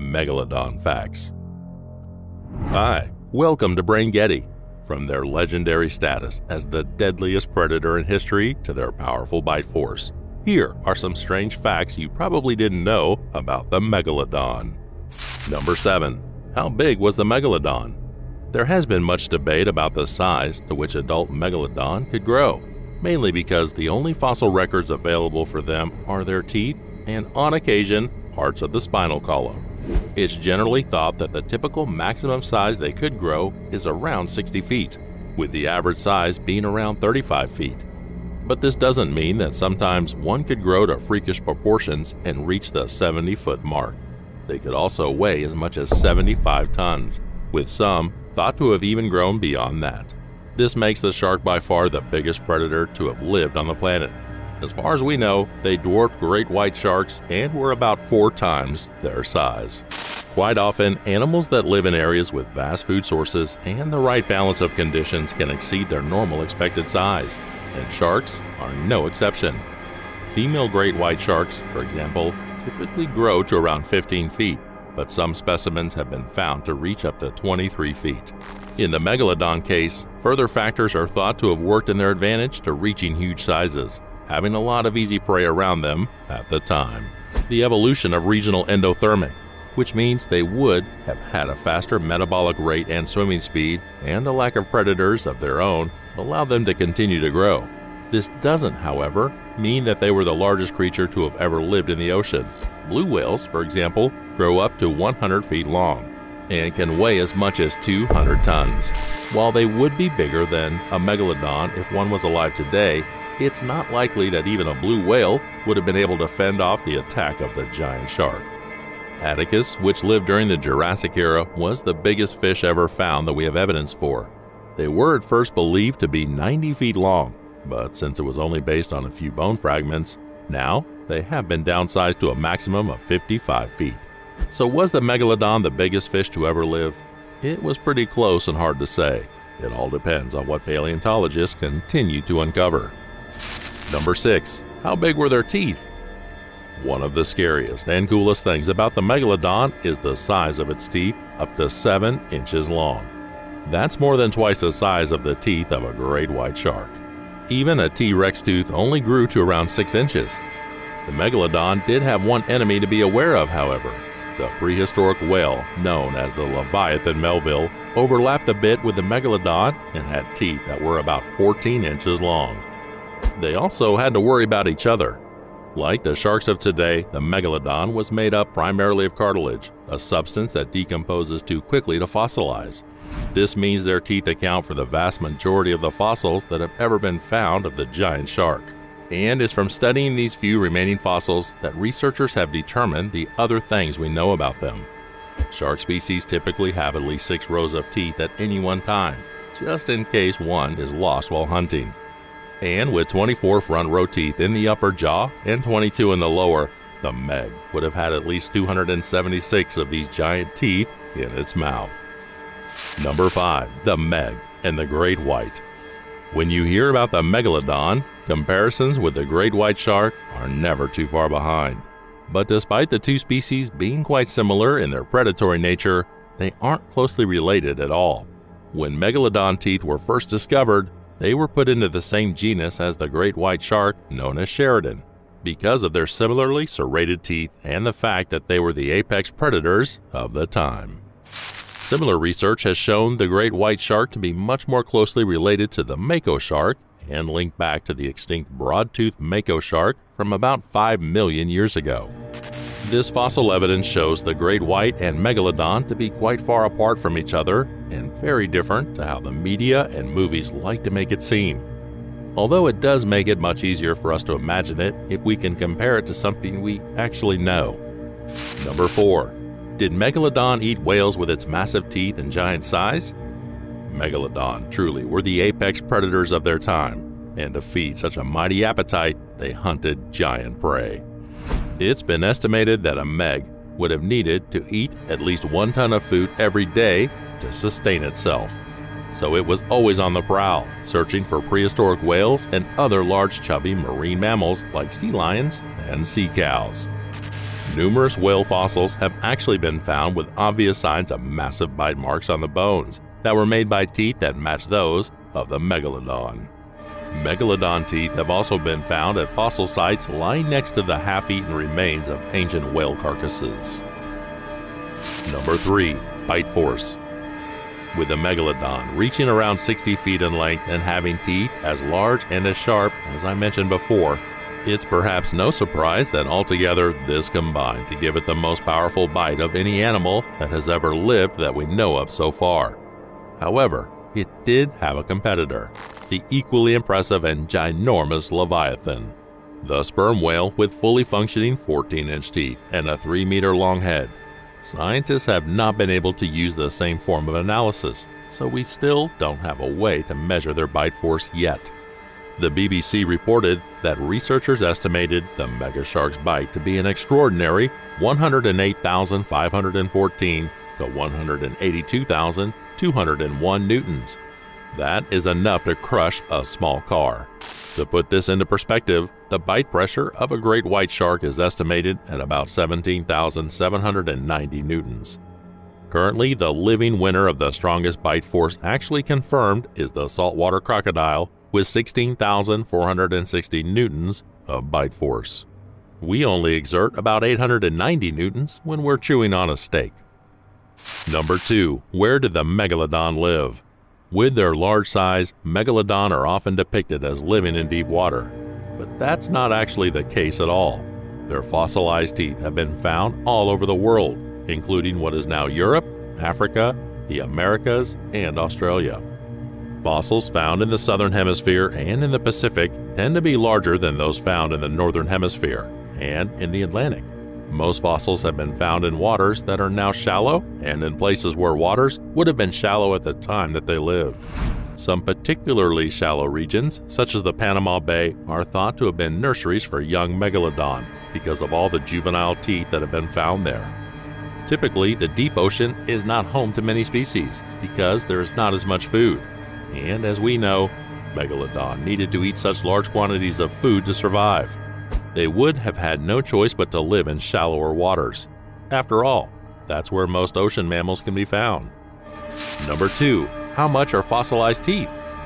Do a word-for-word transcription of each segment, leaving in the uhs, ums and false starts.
Megalodon Facts. Hi, welcome to Braingetti. From their legendary status as the deadliest predator in history to their powerful bite force, here are some strange facts you probably didn't know about the Megalodon. Number seven. How big was the Megalodon? There has been much debate about the size to which adult Megalodon could grow, mainly because the only fossil records available for them are their teeth and, on occasion, parts of the spinal column. It's generally thought that the typical maximum size they could grow is around sixty feet, with the average size being around thirty-five feet. But this doesn't mean that sometimes one could grow to freakish proportions and reach the seventy foot mark. They could also weigh as much as seventy-five tons, with some thought to have even grown beyond that. This makes the shark by far the biggest predator to have lived on the planet. As far as we know, they dwarfed great white sharks and were about four times their size. Quite often, animals that live in areas with vast food sources and the right balance of conditions can exceed their normal expected size, and sharks are no exception. Female great white sharks, for example, typically grow to around fifteen feet, but some specimens have been found to reach up to twenty-three feet. In the Megalodon case, further factors are thought to have worked in their advantage to reaching huge sizes, having a lot of easy prey around them at the time. The evolution of regional endothermic, which means they would have had a faster metabolic rate and swimming speed, and the lack of predators of their own allowed them to continue to grow. This doesn't, however, mean that they were the largest creature to have ever lived in the ocean. Blue whales, for example, grow up to one hundred feet long and can weigh as much as two hundred tons. While they would be bigger than a megalodon if one was alive today, it's not likely that even a blue whale would have been able to fend off the attack of the giant shark. Atticus, which lived during the Jurassic era, was the biggest fish ever found that we have evidence for. They were at first believed to be ninety feet long, but since it was only based on a few bone fragments, now they have been downsized to a maximum of fifty-five feet. So was the Megalodon the biggest fish to ever live? It was pretty close and hard to say. It all depends on what paleontologists continue to uncover. Number six. How big were their teeth? One of the scariest and coolest things about the Megalodon is the size of its teeth, up to seven inches long. That's more than twice the size of the teeth of a great white shark. Even a T-Rex tooth only grew to around six inches. The Megalodon did have one enemy to be aware of, however. The prehistoric whale, known as the Leviathan Melville, overlapped a bit with the Megalodon and had teeth that were about fourteen inches long. They also had to worry about each other. Like the sharks of today, the Megalodon was made up primarily of cartilage, a substance that decomposes too quickly to fossilize. This means their teeth account for the vast majority of the fossils that have ever been found of the giant shark. And it's from studying these few remaining fossils that researchers have determined the other things we know about them. Shark species typically have at least six rows of teeth at any one time, just in case one is lost while hunting. And with twenty-four front row teeth in the upper jaw and twenty-two in the lower, the Meg would have had at least two hundred seventy-six of these giant teeth in its mouth. Number five. The Meg and the Great White. When you hear about the Megalodon, comparisons with the great white shark are never too far behind. But despite the two species being quite similar in their predatory nature, they aren't closely related at all. When Megalodon teeth were first discovered, they were put into the same genus as the great white shark known as Sheridan, because of their similarly serrated teeth and the fact that they were the apex predators of the time. Similar research has shown the great white shark to be much more closely related to the mako shark and linked back to the extinct broad-toothed mako shark from about five million years ago. This fossil evidence shows the great white and Megalodon to be quite far apart from each other and very different to how the media and movies like to make it seem. Although it does make it much easier for us to imagine it if we can compare it to something we actually know. Number four. Did Megalodon eat whales with its massive teeth and giant size? Megalodon truly were the apex predators of their time, and to feed such a mighty appetite, they hunted giant prey. It's been estimated that a Meg would have needed to eat at least one ton of food every day to sustain itself. So it was always on the prowl, searching for prehistoric whales and other large chubby marine mammals like sea lions and sea cows. Numerous whale fossils have actually been found with obvious signs of massive bite marks on the bones that were made by teeth that match those of the megalodon. Megalodon teeth have also been found at fossil sites lying next to the half-eaten remains of ancient whale carcasses. Number three. Bite force. With the megalodon reaching around sixty feet in length and having teeth as large and as sharp as I mentioned before, it's perhaps no surprise that altogether this combined to give it the most powerful bite of any animal that has ever lived that we know of so far. However, it did have a competitor, the equally impressive and ginormous Leviathan, the sperm whale with fully functioning fourteen inch teeth and a three meter long head. Scientists have not been able to use the same form of analysis, so we still don't have a way to measure their bite force yet. The B B C reported that researchers estimated the mega shark's bite to be an extraordinary one hundred eight thousand five hundred fourteen to one hundred eighty-two thousand two hundred one newtons. That is enough to crush a small car. To put this into perspective, the bite pressure of a great white shark is estimated at about seventeen thousand seven hundred ninety newtons. Currently, the living winner of the strongest bite force actually confirmed is the saltwater crocodile with sixteen thousand four hundred sixty newtons of bite force. We only exert about eight hundred ninety newtons when we're chewing on a steak. Number two. Where did the megalodon live? With their large size, megalodon are often depicted as living in deep water, but that's not actually the case at all. Their fossilized teeth have been found all over the world, including what is now Europe, Africa, the Americas, and Australia. Fossils found in the southern hemisphere and in the Pacific tend to be larger than those found in the northern hemisphere and in the Atlantic. Most fossils have been found in waters that are now shallow and in places where waters would have been shallow at the time that they lived. Some particularly shallow regions, such as the Panama Bay, are thought to have been nurseries for young megalodon because of all the juvenile teeth that have been found there. Typically, the deep ocean is not home to many species because there is not as much food. And as we know, megalodon needed to eat such large quantities of food to survive. They would have had no choice but to live in shallower waters. After all, that's where most ocean mammals can be found. Number two. How much are fossilized teeth?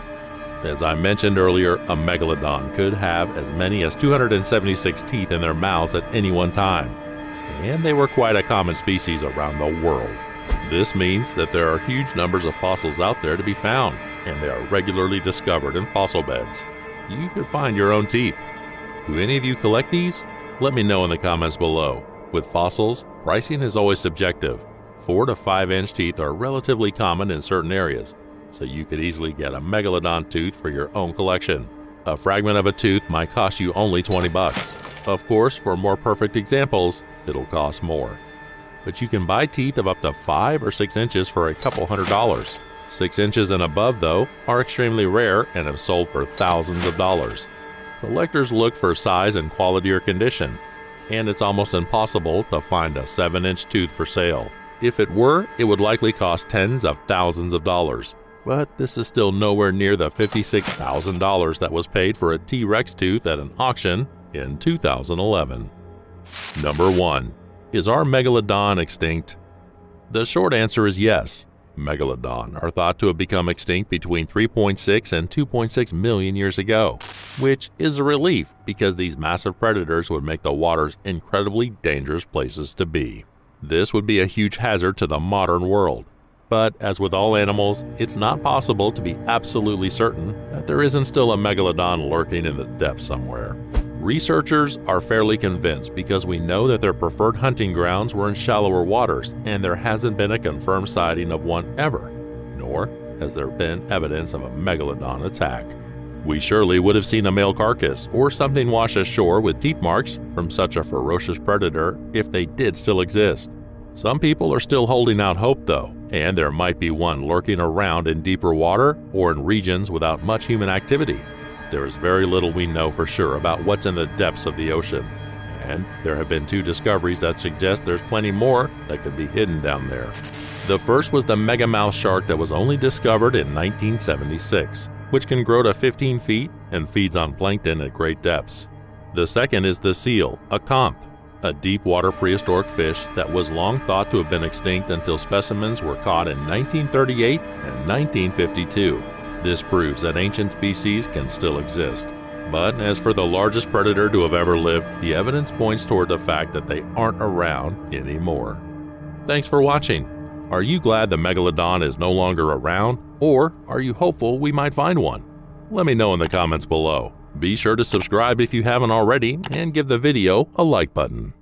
As I mentioned earlier, a megalodon could have as many as two hundred seventy-six teeth in their mouths at any one time, and they were quite a common species around the world. This means that there are huge numbers of fossils out there to be found, and they are regularly discovered in fossil beds. You could find your own teeth. Do any of you collect these? Let me know in the comments below. With fossils, pricing is always subjective. Four to five inch teeth are relatively common in certain areas, so you could easily get a megalodon tooth for your own collection. A fragment of a tooth might cost you only twenty bucks. Of course, for more perfect examples, it'll cost more. But you can buy teeth of up to five or six inches for a couple hundred dollars. Six inches and above, though, are extremely rare and have sold for thousands of dollars. Collectors look for size and quality or condition, and it's almost impossible to find a seven inch tooth for sale. If it were, it would likely cost tens of thousands of dollars. But this is still nowhere near the fifty-six thousand dollars that was paid for a T-Rex tooth at an auction in two thousand eleven. Number one. Is our megalodon extinct? The short answer is yes. Megalodon are thought to have become extinct between three point six and two point six million years ago, which is a relief because these massive predators would make the waters incredibly dangerous places to be. This would be a huge hazard to the modern world. But as with all animals, it's not possible to be absolutely certain that there isn't still a megalodon lurking in the depths somewhere. Researchers are fairly convinced because we know that their preferred hunting grounds were in shallower waters and there hasn't been a confirmed sighting of one ever, nor has there been evidence of a megalodon attack. We surely would have seen a male carcass or something wash ashore with teeth marks from such a ferocious predator if they did still exist. Some people are still holding out hope though, and there might be one lurking around in deeper water or in regions without much human activity. There is very little we know for sure about what's in the depths of the ocean, and there have been two discoveries that suggest there's plenty more that could be hidden down there. The first was the megamouth shark that was only discovered in nineteen seventy-six, which can grow to fifteen feet and feeds on plankton at great depths. The second is the seal, a conch. a deep-water prehistoric fish that was long thought to have been extinct until specimens were caught in nineteen thirty-eight and nineteen fifty-two. This proves that ancient species can still exist. But as for the largest predator to have ever lived, the evidence points toward the fact that they aren't around anymore. Thanks for watching. Are you glad the Megalodon is no longer around, or are you hopeful we might find one? Let me know in the comments below. Be sure to subscribe if you haven't already, and give the video a like button.